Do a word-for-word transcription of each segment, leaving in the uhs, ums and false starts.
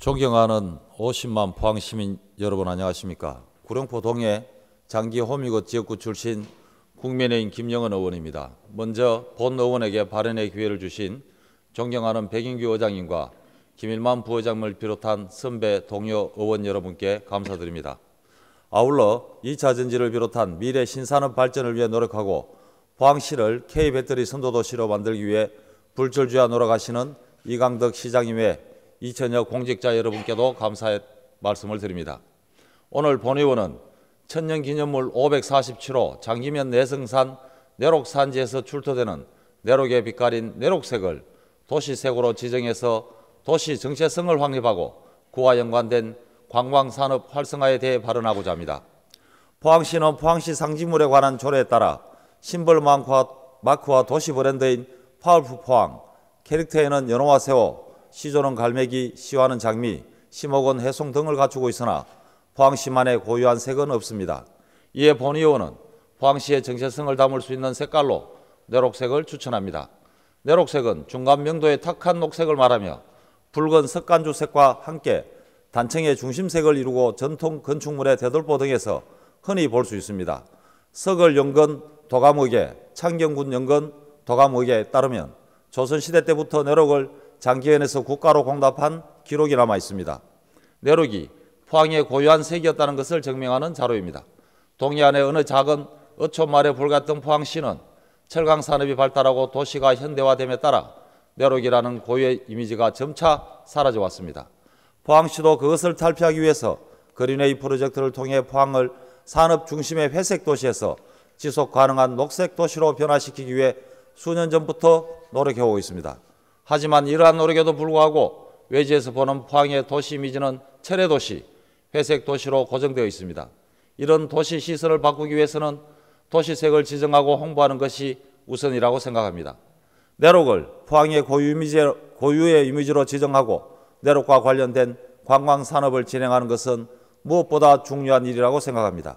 존경하는 오십만 포항시민 여러분 안녕하십니까. 구룡포 동해 장기 호미곶 지역구 출신 국민의힘 김영은 의원입니다. 먼저 본 의원에게 발언의 기회를 주신 존경하는 백인규 의장님과 김일만 부의장을 비롯한 선배 동료 의원 여러분께 감사드립니다. 아울러 이 차 전지를 비롯한 미래 신산업 발전을 위해 노력하고 포항시를 K배터리 선도도시로 만들기 위해 불철주야 노력하시는 이강덕 시장님 외 이천여 공직자 여러분께도 감사의 말씀을 드립니다. 오늘 본 의원은 천년기념물 오백사십칠 호 장기면 내성산 내록산지에서 출토되는 내록에 빛깔인 내록색을 도시색으로 지정해서 도시 정체성을 확립하고 그와 연관된 관광산업 활성화에 대해 발언하고자 합니다. 포항시는 포항시 상징물에 관한 조례에 따라 심벌 마크와 도시 브랜드인 파워풀 포항, 캐릭터에는 연어와 새우, 시조는 갈매기, 시화는 장미, 시목은 해송 등을 갖추고 있으나 포항시만의 고유한 색은 없습니다. 이에 본 의원은 포항시의 정체성을 담을 수 있는 색깔로 내록색을 추천합니다. 내록색은 중간 명도의 탁한 녹색을 말하며 붉은 석간주색과 함께 단청의 중심색을 이루고 전통 건축물의 대돌보 등에서 흔히 볼 수 있습니다. 서글 연건 도감의계, 창경군 연건 도감의계에 따르면 조선시대 때부터 내록을 장기현에서 국가로 공답한 기록이 남아 있습니다. 내록이 포항의 고유한 색이었다는 것을 증명하는 자료입니다. 동해안의 어느 작은 어촌마을에 불과했던 포항시는 철강산업이 발달하고 도시가 현대화됨에 따라 내록이라는 고유의 이미지가 점차 사라져 왔습니다. 포항시도 그것을 탈피하기 위해서 그린웨이 프로젝트를 통해 포항을 산업 중심의 회색 도시에서 지속 가능한 녹색 도시로 변화시키기 위해 수년 전부터 노력해오고 있습니다. 하지만 이러한 노력에도 불구하고 외지에서 보는 포항의 도시 이미지는 철의-도시, 회색 도시로 고정되어 있습니다. 이런 도시 시설을 바꾸기 위해서는 도시색을 지정하고 홍보하는 것이 우선이라고 생각합니다. 내록을 포항의 고유 이미지, 고유의 이미지로 지정하고 내록과 관련된 관광산업을 진행하는 것은 무엇보다 중요한 일이라고 생각합니다.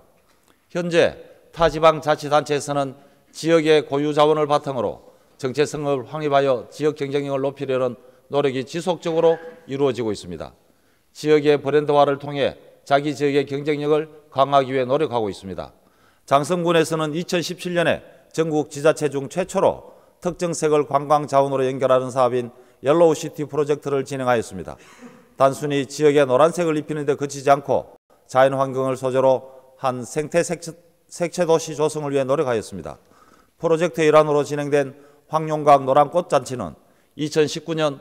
현재 타지방자치단체에서는 지역의 고유 자원을 바탕으로 정체성을 확립하여 지역 경쟁력을 높이려는 노력이 지속적으로 이루어지고 있습니다. 지역의 브랜드화를 통해 자기 지역의 경쟁력을 강화하기 위해 노력하고 있습니다. 장성군에서는 이천십칠 년에 전국 지자체 중 최초로 특정색을 관광 자원으로 연결하는 사업인 옐로우시티 프로젝트를 진행하였습니다. 단순히 지역에 노란색을 입히는 데 그치지 않고 자연환경을 소재로 한 생태 색채도시 조성을 위해 노력하였습니다. 프로젝트의 일환으로 진행된 황룡강 노란꽃잔치는 이천십구 년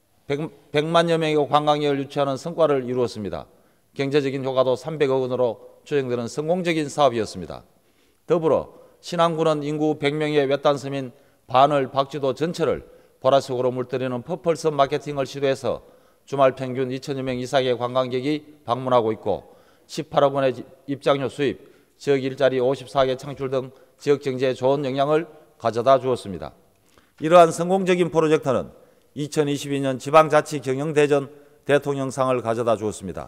백만여 명의 관광객을 유치하는 성과를 이루었습니다. 경제적인 효과도 삼백억 원으로 추정되는 성공적인 사업이었습니다. 더불어 신안군은 인구 백 명의 외딴 섬인 반을 박쥐도 전체를 보라색으로 물들이는 퍼플섬 마케팅을 시도해서 주말 평균 이천여 명 이상의 관광객이 방문하고 있고 십팔억 원의 입장료 수입, 지역 일자리 오십사 개 창출 등 지역 경제에 좋은 영향을 가져다 주었습니다. 이러한 성공적인 프로젝트는 이천이십이 년 지방자치경영대전 대통령상을 가져다 주었습니다.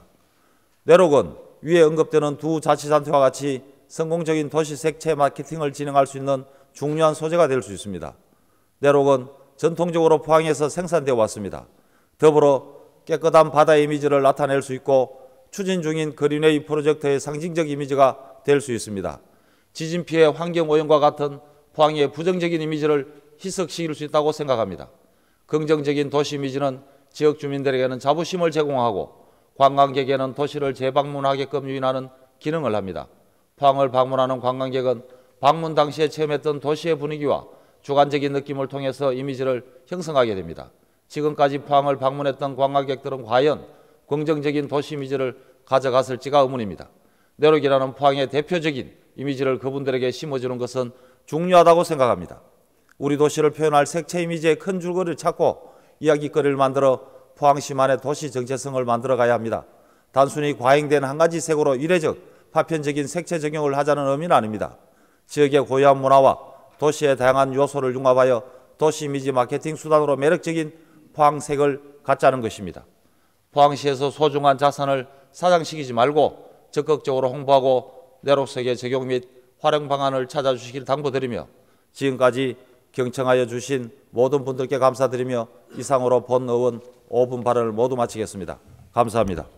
내록은 위에 언급되는 두 자치단체와 같이 성공적인 도시 색채 마케팅을 진행할 수 있는 중요한 소재가 될 수 있습니다. 내록은 전통적으로 포항에서 생산되어 왔습니다. 더불어 깨끗한 바다의 이미지를 나타낼 수 있고 추진 중인 그린웨이 프로젝트의 상징적 이미지가 될 수 있습니다. 지진 피해 환경오염과 같은 포항의 부정적인 이미지를 희석시킬 수 있다고 생각합니다. 긍정적인 도시 이미지는 지역 주민들에게는 자부심을 제공하고 관광객에게는 도시를 재방문하게끔 유인하는 기능을 합니다. 포항을 방문하는 관광객은 방문 당시에 체험했던 도시의 분위기와 주관적인 느낌을 통해서 이미지를 형성하게 됩니다. 지금까지 포항을 방문했던 관광객들은 과연 긍정적인 도시 이미지를 가져갔을지가 의문입니다. 내록이라는 포항의 대표적인 이미지를 그분들에게 심어주는 것은 중요하다고 생각합니다. 우리 도시를 표현할 색채 이미지의 큰 줄거리를 찾고 이야기거리를 만들어 포항시만의 도시 정체성을 만들어가야 합니다. 단순히 과잉된 한 가지 색으로 이례적 파편적인 색채 적용을 하자는 의미는 아닙니다. 지역의 고유한 문화와 도시의 다양한 요소를 융합하여 도시 이미지 마케팅 수단으로 매력적인 포항색을 갖자는 것입니다. 포항시에서 소중한 자산을 사장시키지 말고 적극적으로 홍보하고 내록색의 적용 및 활용 방안을 찾아주시길 당부드리며 지금까지 경청하여 주신 모든 분들께 감사드리며 이상으로 본 의원 오 분 발언을 모두 마치겠습니다. 감사합니다.